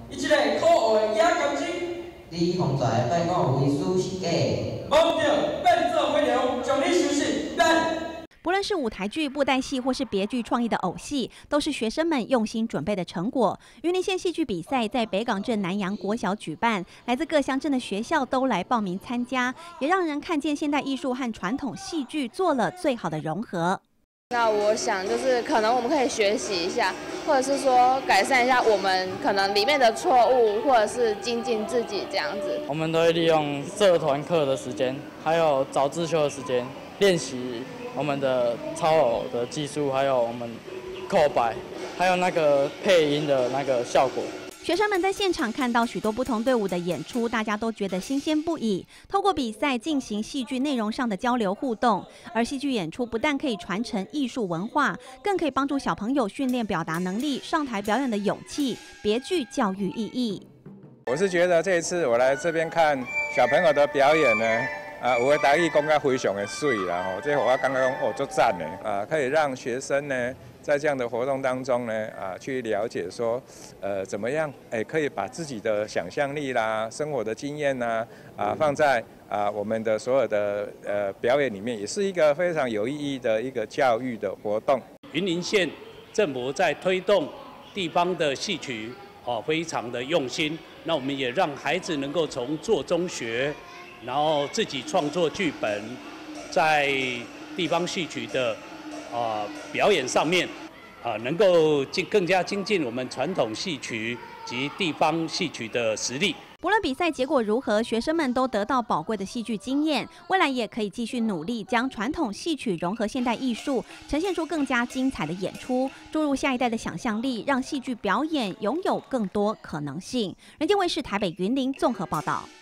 伊一个可恶的野感情。 你方才拜我为师是假的， 无对，变做火牛，将你收拾烂。 不论是舞台剧、布袋戏或是别具创意的偶戏，都是学生们用心准备的成果。云林县戏剧比赛在北港镇南洋国小举办，来自各乡镇的学校都来报名参加，也让人看见现代艺术和传统戏剧做了最好的融合。 那我想就是可能我们可以学习一下，或者是说改善一下我们可能里面的错误，或者是精进自己这样子。 我们都会利用社团课的时间，还有早自修的时间练习。 我们的操偶的技术，还有我们扣摆，还有那个配音的那个效果。 学生们在现场看到许多不同队伍的演出，大家都觉得新鲜不已。透过比赛进行戏剧内容上的交流互动，而戏剧演出不但可以传承艺术文化，更可以帮助小朋友训练表达能力、上台表演的勇气，别具教育意义。 我是觉得这一次我来这边看小朋友的表演呢。 有的台语讲得非常的水啦，这我刚刚就赞呢，可以让学生呢在这样的活动当中呢，去了解说，怎么样，可以把自己的想象力啦、生活的经验呐，放在我们的所有的表演里面，也是一个非常有意义的一个教育的活动。 云林县政府在推动地方的戏曲，非常的用心。那我们也让孩子能够从做中学。 然后自己创作剧本，在地方戏曲的表演上面，能够更加精进我们传统戏曲及地方戏曲的实力。 不论比赛结果如何，学生们都得到宝贵的戏剧经验，未来也可以继续努力，将传统戏曲融合现代艺术，呈现出更加精彩的演出，注入下一代的想象力，让戏剧表演拥有更多可能性。人间卫视台北云林综合报道。